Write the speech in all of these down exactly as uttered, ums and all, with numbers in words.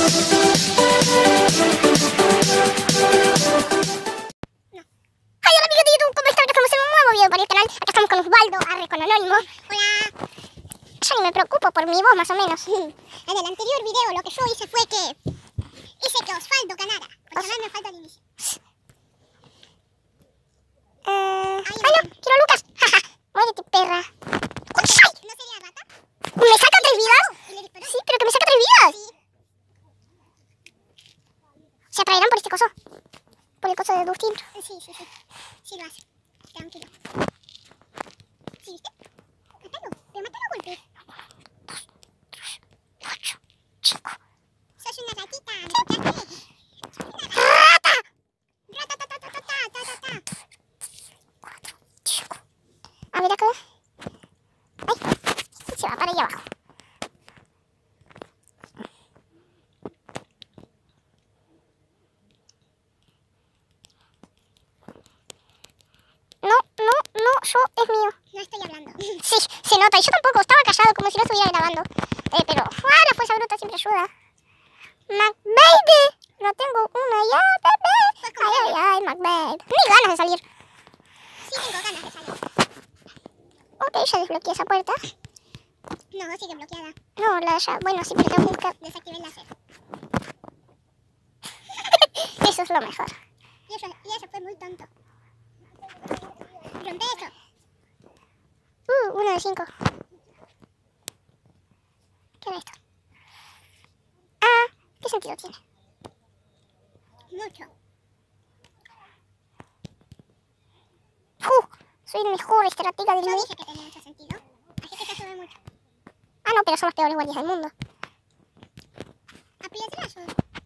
Para el canal, acá estamos con Osvaldo, arre con Anónimo. Hola. Yo ni me preocupo por mi voz, más o menos. En el anterior video lo que yo hice fue que hice que Osvaldo ganara. Porque además me falta el inicio. Eh... ¡Ay, no! ¡Quiero a Lucas! ¡Jaja! ¡Muérete, perra! ¡Ay! ¿No sería rata? ¿Me saca tres vidas? Sí, pero que me saca tres vidas. Sí. ¿Se atraerán por este coso? Por el coso de Dustin. Sí, sí, sí. Sí lo hace. Tranquilo. ¿Sí viste? Mátalo, pero mátalo a golpe. Dos, tres, ocho, cinco. Sos una ratita, ¿me escuchaste? ¡Rata! ¡Rata, ta, ta, ta, ta, ta, ta, ta! Cuatro, cinco. A ver acá. Ay, se va para allá abajo. Yo es mío. No estoy hablando. Sí, se nota. Y yo tampoco. Estaba callado como si no estuviera grabando. Eh, pero ah, la fuerza bruta siempre ayuda. McBaby. No tengo una ya, bebé. Ay, ay, ay, McBaby. Ni ganas de salir. Sí, tengo ganas de salir. Ok, ya desbloqueé esa puerta. No, sigue bloqueada. No, la ya. Bueno, sí, pero tengo que buscar. Desactivé el láser. Eso es lo mejor. Y eso, y eso fue muy tonto. Rompe eso. Uh, uno de cinco. ¿Qué era esto? Ah, ¿qué sentido tiene? Mucho. Uh, soy el mejor estratega del mundo. Yo dije que tenía mucho sentido. Así que te ayudé mucho. Ah, no, pero son los peores guardias del mundo. Aprieta eso.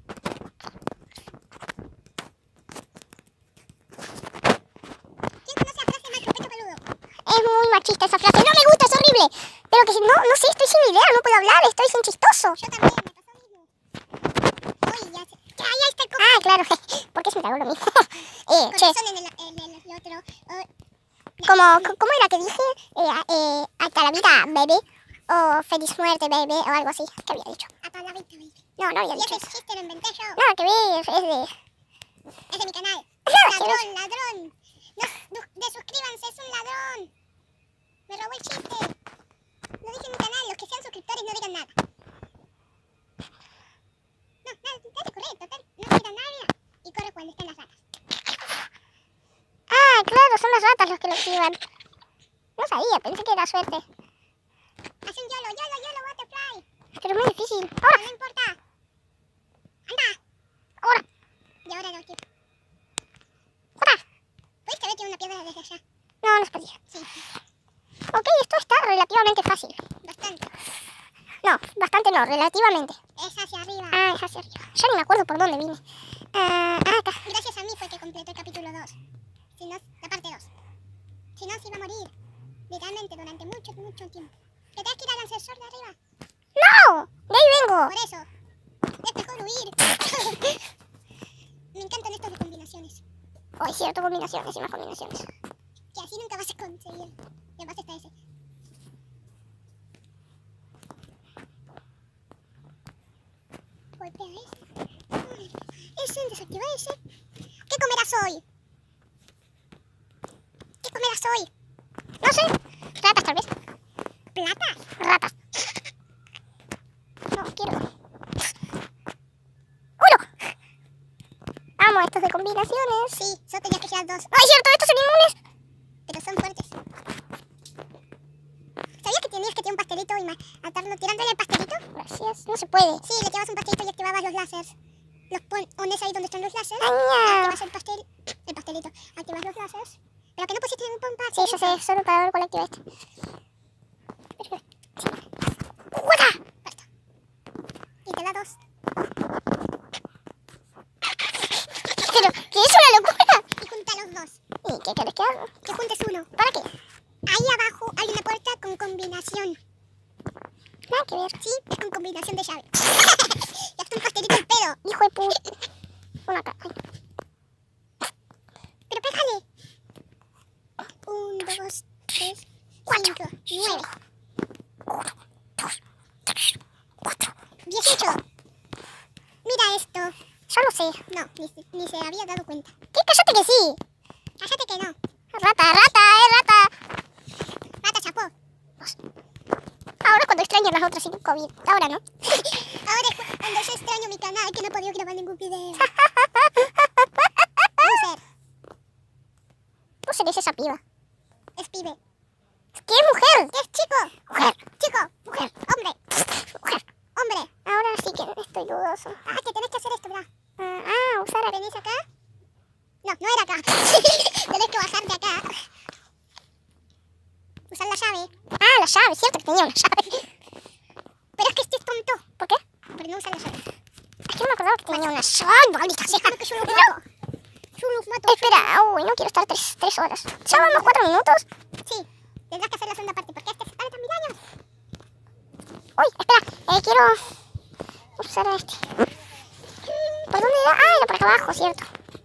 Es muy machista esa frase. No me gusta, es horrible. Pero que no, no sé, estoy sin idea, no puedo hablar, estoy sin chistoso. Yo también, me pasó lo mismo. Uy, ya sé. Ya, ya está el cojo. Ah, claro. ¿Por qué se me tragó lo mismo? eh, che. En el, en el, el otro. Uh, como, ¿Cómo era que dije? Eh, eh, hasta la vida, baby. O feliz muerte, baby. O algo así. ¿Qué había dicho? Hasta la vida, baby. No, no había dicho. Y ese chiste lo inventé yo. No, que ver, es de... Es de mi canal. No, ladrón, ladrón. No, desuscríbanse, es un ladrón. Me robó el chiste. Lo dije en mi canal, los que sean suscriptores no digan nada. No, nada, dale, corre, total, no digan nada. Y corre cuando estén las ratas. Ah, claro, son las ratas los que lo activan. No sabía, pensé que era suerte. Hace un YOLO, YOLO, YOLO, butterfly. Pero es muy difícil. Ahora. No, no importa. Anda. Ahora. Y ahora no quiero. Ahora. ¿Pudiste ver que una piedra desde allá? No, no es podía. Sí. Ok, esto está relativamente fácil. Bastante. No, bastante no, relativamente. Es hacia arriba. Ah, es hacia arriba. Ya ni me acuerdo por dónde vine. Ah, ah, acá. Gracias a mí fue que completé el capítulo dos. Si no, la parte dos. Si no, se iba a morir. Literalmente durante mucho, mucho tiempo. ¿Te tenés que ir al ascensor de arriba? ¡No! De ahí vengo. Por eso. Es mejor huir. Me encantan estos de combinaciones. Oh, es cierto, combinaciones y más combinaciones. Que así nunca vas a conseguir. Y además está ese. Golpea ese. Ese, desactiva ese. ¿Qué comerás hoy? ¿Qué comerás hoy? No sé. Ratas, tal vez. ¿Platas? Ratas. No, quiero. ¡Uno! Amo estos de combinaciones. Sí, solo tenías que girar dos. ¡Ay, cierto! Estos son inmunes. Pero son fuertes. ¿Sabías que tenías que tirar un pastelito y matarlo tirándole el pastelito? Gracias. No se puede. Sí, le tirabas un pastelito y activabas los láseres. Los pones ahí donde están los láseres. ¡Aña! Activas el pastel... El pastelito. Activas los láseres. Pero que no pusiste un pastelito. Sí, yo sé. Solo para ver cuál activa este. ¡Guata! Perfecto. Y te da dos. Pero, ¿qué es una locura? Y junta los dos. ¿Y qué querés que haga? Que juntes uno. ¿Para qué? Ahí abajo hay una puerta con combinación. Nada que ver. Sí, es con combinación de llave. Ya está un pastelito el pedo. Hijo de puta. Uno acá. Ay. Pero pégale. Un, dos, tres, cuatro, nueve. Uno, dos, tres, cuatro. Dieciocho. Sí. No, ni, se- ni se había dado cuenta. ¿Qué? Cállate que sí. Cállate que no. Rata, rata, eh, rata. Rata chapó. Ahora es cuando extraño las otras sin COVID. Ahora no. Ahora es cu- cuando yo extraño mi canal que no he podido grabar ningún video. Loser. Vos eres esa piba. Es pibe. ¿Qué mujer? ¿Qué es chico? Mujer. Chico. Mujer. Hombre. Mujer. Hombre. Ahora sí que estoy dudoso. Ah, que tenés que hacer esto, ¿verdad? Ah, ah, usar a... ¿Venís acá? No, no era acá. Tenés que bajar de acá. Usar la llave. Ah, la llave. Cierto que tenía una llave. Pero es que este es tonto. ¿Por qué? Pero no usa la llave. Es que no me acordaba que tenía una llave. Maldita sea. Déjame que yo los mato. Yo los mato. Espera, uy, no quiero estar tres, tres horas. ¿Ya vamos cuatro minutos? Sí. Tendrás que hacer la segunda parte porque este se tarda mil años. Uy, espera, eh, quiero usar a este. ¿Por dónde era? Ah, era por acá abajo, cierto.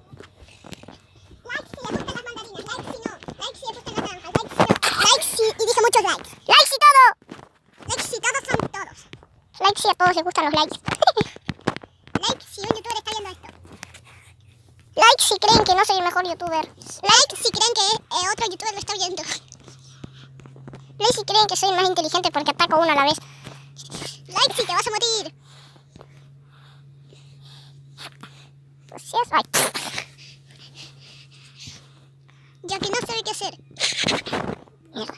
Like si le gustan las mandarinas. Like si no. Like si le gustan las naranjas. Like si no. Like si... Y dije muchos likes. ¡Likes y todo! Like si todos son todos. Likes si a todos les gustan los likes. Like si un youtuber está viendo esto. Likes si creen que no soy el mejor youtuber. Like si creen que eh, otro youtuber lo está viendo. Likes si creen que soy el más inteligente porque ataco uno a la vez. Like si te vas a morir. Gracias. Ay. Ya que no sé qué hacer. Mierda.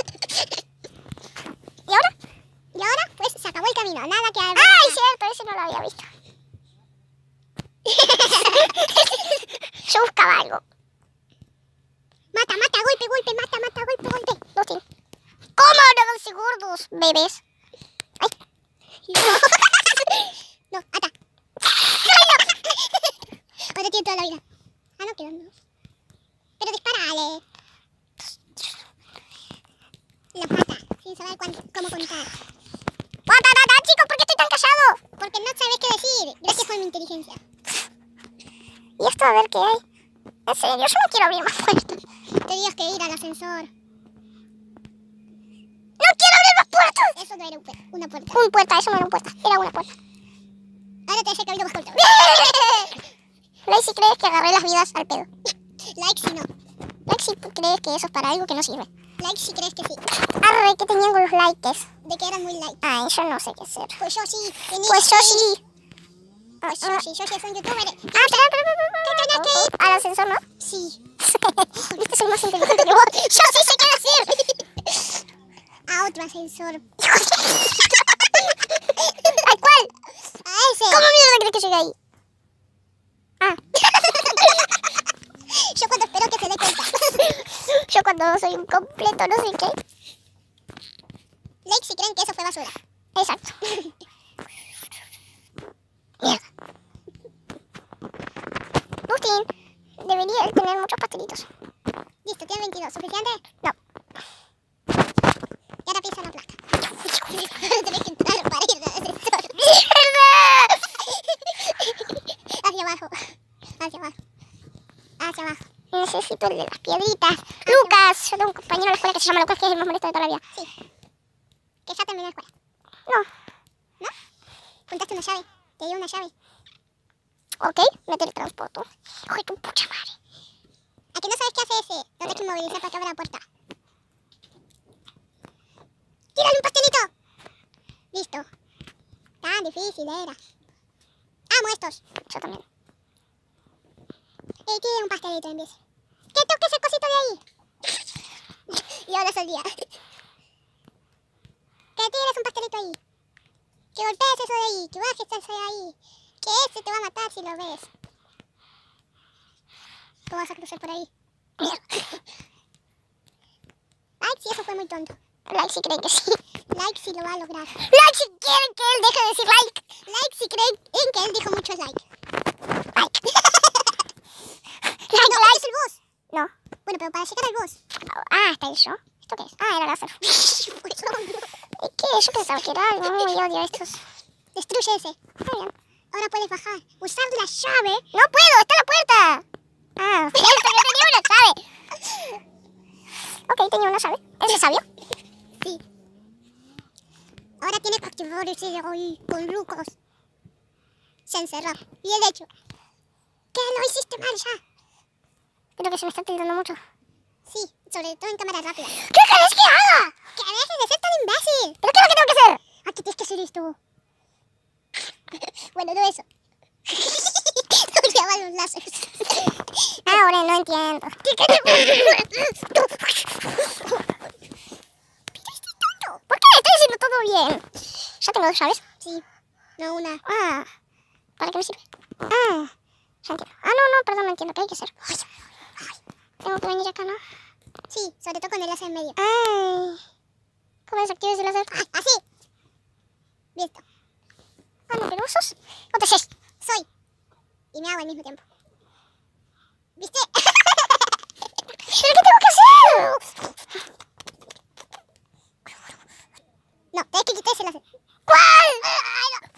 ¿Y ahora? Y ahora, pues, se acabó el camino. Nada que hacer. ¡Ay, cierto! Ese no lo había visto. Yo buscaba algo. Mata, mata, golpe, golpe, mata, mata, golpe, golpe. Dustin. ¿Cómo no son gordos, bebés? Ay. No, ata. Ahora tiene toda la vida. Ah, no, quedan dos. Pero dispárale. Los mata, sin saber cuánto, cómo contar. ¡Mata, mata, chicos! ¿Por qué estoy tan callado? Porque no sabes qué decir. Gracias por mi inteligencia. Y esto a ver qué hay. En serio, yo no quiero abrir más puertas. Tenías que ir al ascensor. ¡No quiero abrir más puertas! Eso no era un pu- una puerta. Una puerta, eso no era una puerta. Era una puerta. Ahora te hace que abrir más puertas. Lacey, ¿crees que agarré las vidas al pedo? Like si no. Lacey, ¿crees que eso es para algo que no sirve? Like si crees que sí. Arre, ¿qué tenían con los likes? De que eran muy like. Ay, yo no sé qué hacer. Pues yo sí. Tenía Pues yo que sí. ir. Pues yo sí. Yo sí soy un youtuber. Ah, espera, espera, espera, espera. tenía que ir? ¿Al ascensor, no? Sí. Viste, soy más inteligente que vos. Yo sí sé qué decir. A otro ascensor. ¿A cuál? A ese. ¿Cómo mierda crees que llegué ahí? Ah. Yo cuando espero que se dé cuenta. Yo cuando soy un completo no sé qué. Like si creen que eso fue basura. Exacto. Mierda. Dustin, debería tener muchos pastelitos. Listo, tiene veintidós. ¿Suficiente? No. Y ahora pisa la placa. Tenés que entrar para ir al ascensor. ¡Mierda! Hacia abajo. Hacia abajo. Hacia abajo. Necesito el de las piedritas. Lucas, yo tengo un compañero en la escuela que se llama Lucas, que es el más molesto de toda la vida. Sí. Que ya terminó la escuela. No. ¿No? Juntaste una llave. Te dio una llave. Ok, me teletransporto. Hijo de tu pucha madre. ¿A que no sabes qué hace ese? Lo tenés que movilizar para que abra la puerta. ¡Tírale un pastelito! Listo. Tan difícil era. Amo estos. Yo también. Y tira un pastelito en vez. ¿Qué toque ese cosito de ahí? Y ahora salía. Que tires un pastelito ahí. Que golpees eso de ahí. Que bajes eso de ahí. Que ese te va a matar si lo ves. ¿Cómo vas a cruzar por ahí? Like si eso fue muy tonto. Like si creen que sí. Like si lo va a lograr. Like si quieren que él deje de decir like. Like si creen en que él dijo muchos like. Like. No, like, es el boss. No. Bueno, pero para llegar al boss. Ah, está el show. ¿Esto qué es? Ah, era láser. ¿Y qué? Yo pensaba que era algo. Muy odio estos. Destruye ese. Está bien. Ahora puedes bajar. Usar la llave. No puedo, está la puerta. Ah, cierto, yo tenía una llave. Ok, tenía una llave. ¿Ese sabio? Sí. Ahora tiene que activar ese de ahí con Lucas. Se encerró. Y el hecho. qué lo hiciste mal ya? Creo que se me está tirando mucho. Sí, sobre todo en cámara rápida. ¿Qué querés que haga? ¡Que dejes de ser tan imbécil! ¿Pero qué es lo que tengo que hacer? Aquí tienes que hacer esto. Bueno, no eso. No llaman los láseres. Ahora no entiendo. ¿Qué queremos? ¿Por qué? Estoy haciendo todo bien. Ya tengo dos llaves. Sí, no una. Ah, ¿para qué me sirve? Ah, ya entiendo. Ah, no, no, perdón, no entiendo. ¿Qué hay que hacer? Ay, ay, tengo que venir acá, ¿no? Sí, sobre todo con el láser en medio. Ay, ¿cómo desactives el láser? Ay, así. Listo. Ah, no, pero vos sos. ¿O te haces? Soy. Y me hago al mismo tiempo. ¿Viste? ¿Pero qué tengo que hacer? No, tenés que quitar ese láser. ¿Cuál? Ay, no.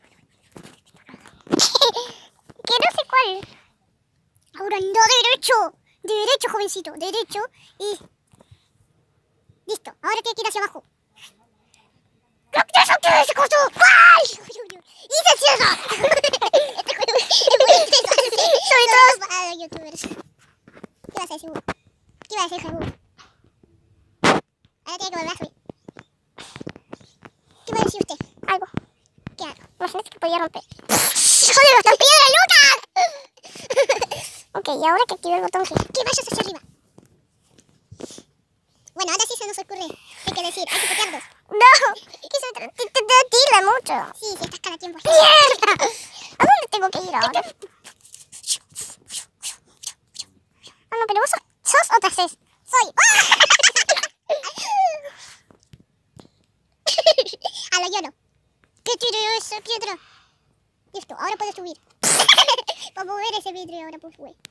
Que no sé cuál. Ahora no, derecho. Derecho, jovencito. Derecho. Y... listo. Ahora tiene que ir hacia abajo. ¡No te desactives ese costo! ¡Ay! ¡Hice ciega! Este juego es muy interesante. Sobre todo para los youtubers. ¿Qué vas a decir, Hugo? ¿Qué iba a decir, Hugo? Ahora tiene que volver a subir. ¿Qué va a decir usted? Algo. ¿Qué hago? Imagínate que podía romper. ¡Joder, esta piedra, Lucas! Ok, y ahora que active el botón G. Que vayas hacia arriba. Bueno, ahora sí se nos ocurre. Hay que decir, hay que patearlos. No, que se te, te, te tira mucho. Sí, sí, estás cada tiempo. ¡Mierda! ¿A dónde tengo que ir ahora? Ah, no, pero vos sos, sos o te haces. Soy. A lo lloro. ¿Qué tiro esa piedra? Listo, ahora puedo subir. Para mover ese vidrio ahora puedo subir.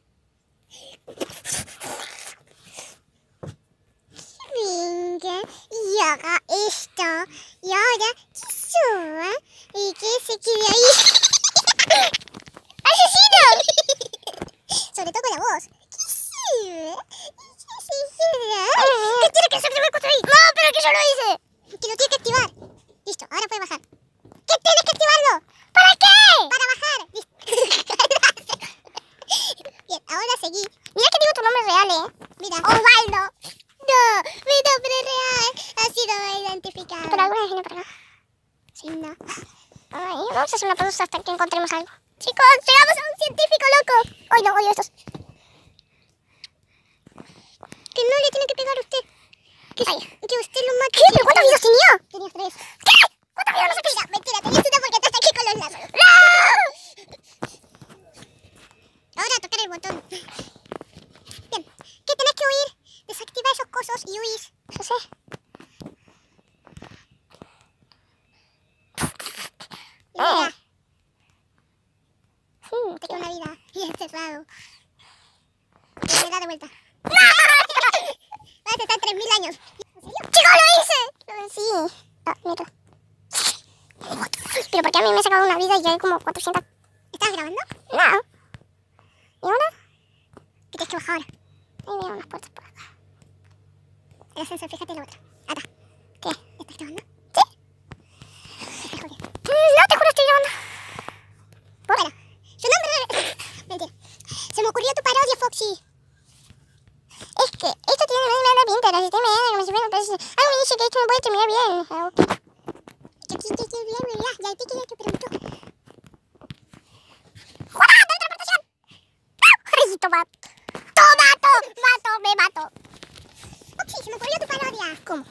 Venga, y haga esto. Y ahora que suba y que se quede ahí. ¡Asesino! Sobre todo con la voz. Que suba y que se quede. ¿Qué tiene que hacer de construir? No, pero que yo lo hice. Que lo tiene que activar. Listo, ahora puede bajar. ¿Qué tienes que activarlo? ¿Para qué? Para bajar. Listo. Bien, ahora seguí. Mira que digo tu nombre real, ¿eh? Mira. Osvaldo. No, mi nombre real ha sido identificado. Pero alguna vez viene para acá. Sí, no. Ay, vamos a hacer una pausa hasta que encontremos algo. Chicos, llegamos a un científico loco. Hoy no, odio estos. Que no le tiene que pegar a usted. Que, Ay. que usted lo mate. ¿Qué? ¿Pero cuántos videos tenía? Tenía tres. ¿Qué? ¿Cuántos videos no se Mentira, mentira, tenías una porque estás aquí con los lazos. ¡No! Ahora a tocar el botón. Bien, ¿qué tenés que huir? Desactiva esos cosos y huís. No sé. Y mira, Hmm, te queda una vida y encerrado. Y me da de vuelta. ¡No! Vas a estar tres mil años. ¡Chicos, lo hice! Lo vencí. Ah, mierda. Pero porque a mí me ha sacado una vida y ya hay como cuatrocientas. ¿Estás grabando? No. ¿Y ahora? ¿Qué tienes que bajar ahora? Ahí veo unas puertas por acá. El ascensor, fíjate en la otra. Acá. ¿Qué? ¿Estás grabando? ¿Sí? Estás jodiendo. No, te juro, estoy grabando. Bueno, su nombre... Mentira. Se me ocurrió tu parodia, Foxy. Es que esto tiene una pinta, la sistema de como si fuera un pez. Algo me dice que esto no puede terminar bien. Ah, ok. Ya, ya, ya, ya, ya, ya, te quería que preguntó. ¡Juega! ¡Teletransportación! ¡Ay, toma! ¡Tomato! ¡Mato! ¡Me mato! Foxy, se me ocurrió tu parodia. ¿Cómo?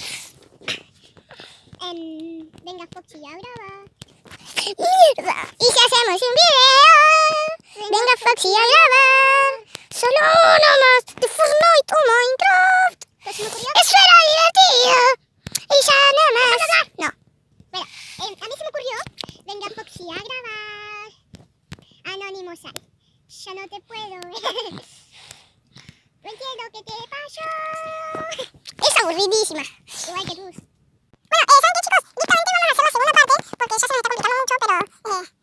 Em, venga, Foxy, ahora va. ¡Mierda! ¿Y si hacemos un video? Venga, Foxy, a grabar. Solo uno más de Fortnite o Minecraft. Pues se me ocurrió... ¡Eso era divertido! Y ya nada más. No. Bueno, em, a mí se me ocurrió... Venga, Foxy, a grabar. Anónimo sale. Ya no te puedo ver. No entiendo qué te pasó. Es aburridísima. Igual que tú. Bueno, eh, ¿saben qué, chicos? Directamente vamos a hacer la segunda parte, porque ya se nos está complicando mucho, pero... Eh,